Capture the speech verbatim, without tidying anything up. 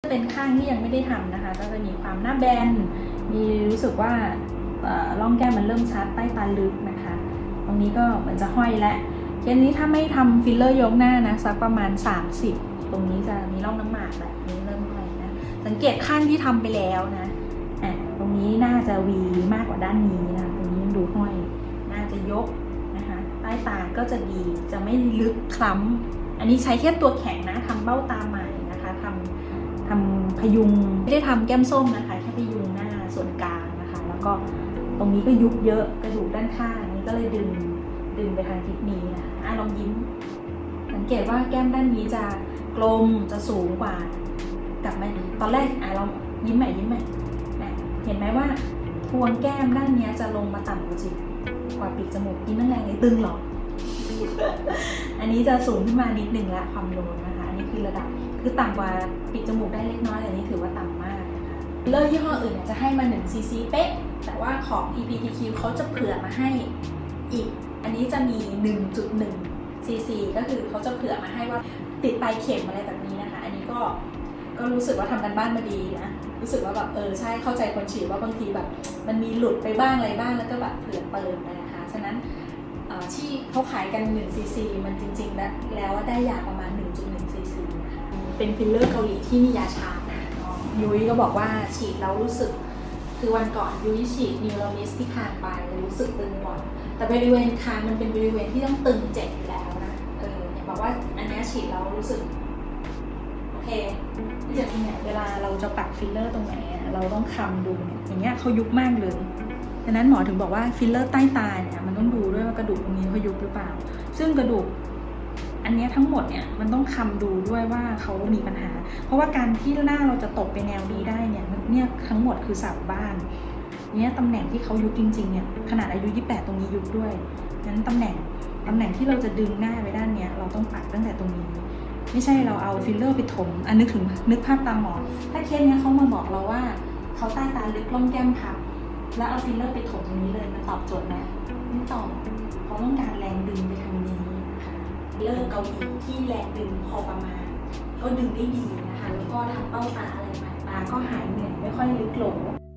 เป็นข้างที่ยังไม่ได้ทำนะคะก็จะมีความหน้าแบนมีรู้สึกว่าร่องแก้มมันเริ่มชัดใต้ตาลึกนะคะตรงนี้ก็เหมือนจะห้อยแล้วเคสนี้ถ้าไม่ทำฟิลเลอร์ยกหน้านะสักประมาณสามสิบตรงนี้จะมีร่องน้ำหมากแบบนี้เริ่มห้อยนะสังเกตข้างที่ทำไปแล้วนะอ่ะตรงนี้น่าจะวีมากกว่าด้านนี้นะตรงนี้ดูห้อยน่าจะยกนะคะใต้ตาก็จะดีจะไม่ลึกคล้ำอันนี้ใช้แค่ตัวแข็งนะทำเบ้าตาใหม่นะคะทำทำพยุงไม่ได้ทำแก้มส้มนะคะแค่พยุงหน้าส่วนกลางนะคะแล้วก็ตรงนี้ก็ยุบเยอะกระดูกด้านข้างนี้ก็เลยดึงดึงไปทางทิศนี้นะอ่ะลองยิ้มสังเกตว่าแก้มด้านนี้จะกลมจะสูงกว่ากับไหมตอนแรกอ่ะลองยิ้มใหม่ยิ้มใหม่เห็นไหมว่าพวงแก้มด้านนี้จะลงมาต่ำกว่าจิกกว่าปีกจมูกยิ้มแรงเลยตึงหรอ อันนี้จะสูงขึ้นมานิดหนึ่งละความโลนนะคะอันนี้คือระดับคือต่ำกว่าปีกจมูกได้เล็กน้อยแต่นี้ถือว่าต่ำมากนะคะเลอร์ยี่ห้ออื่นจะให้มาหนึ่งซีซีเป๊ะแต่ว่าของ อี พี ที คิว เขาจะเผื่อมาให้อีกอันนี้จะมี หนึ่งจุดหนึ่ง ซีซีก็คือเขาจะเผื่อมาให้ว่าติดปลายเข็มอะไรแบบนี้นะคะอันนี้ก็ก็รู้สึกว่าทำกันบ้านมาดีนะรู้สึกว่าแบบเออใช่เข้าใจคนฉีดว่าบางทีแบบมันมีหลุดไปบ้างอะไรบ้างแล้วก็แบบเผื่อเติมไปนะคะฉะนั้นที่เขาขายกันหนึ่งซีซีมันจริงๆแล้วแล้วได้ยาประมาณ หนึ่งจุดหนึ่ง ซีซีนะคะเป็นฟิลเลอร์เกาหลีที่มียาชานะยุ้ยก็บอกว่าฉีดแล้วรู้สึกคือวันก่อนยุ้ยฉีดนิวโรมิสที่คางไปรู้สึกตึงก่อนแต่บริเวณคางมันเป็นบริเวณที่ต้องตึงเจ็บอยู่แล้วนะเออเนี่ยบอกว่าอันนี้ฉีดแล้วรู้สึกโอเคที่จะเนี่ยเวลาเราจะปักฟิลเลอร์ตรงไหนเราต้องคำดูเนี่ยอย่างเงี้ยเขายุบมากเลยดังนั้นหมอถึงบอกว่าฟิลเลอร์ใต้ตาเนี่ยมันต้องดูด้วยว่ากระดูกตรงนี้เขายุบหรือเปล่าซึ่งกระดูกอันนี้ทั้งหมดเนี่ยมันต้องคำดูด้วยว่าเขามีปัญหาเพราะว่าการที่หน้าเราจะตกไปแนวนี้ได้เนี่ยเนี่ยทั้งหมดคือเสาบ้านเนี่ยตำแหน่งที่เขายุบจริงๆเนี่ยขนาดอายุยี่สิบแปดตรงนี้ยุบด้วยนั้นตำแหน่งตำแหน่งที่เราจะดึงหน้าไปด้านเนี้ยเราต้องปักตั้งแต่ตรงนี้ไม่ใช่เราเอาฟิลเลอร์ไปถมอันนึกถึงนึกภาพตาหมอถ้าเคสเนี้ยเขามาบอกเราว่าเขาใต้ตาลึกร่องแก้มพับแล้วเอาฟิลเลอร์ไปถมตรงนี้เลยมันตอบโจทย์ไหมไม่ตอบเขาต้องการแรงดึงไปทางนี้นะคะฟิลเลอร์เกาหลีที่แรงดึงพอประมาณก็ดึงได้ดีนะคะแล้วก็ทำเป้าตาอะไรใหม่ตาก็หายเหนื่อยไม่ค่อยลึกหลง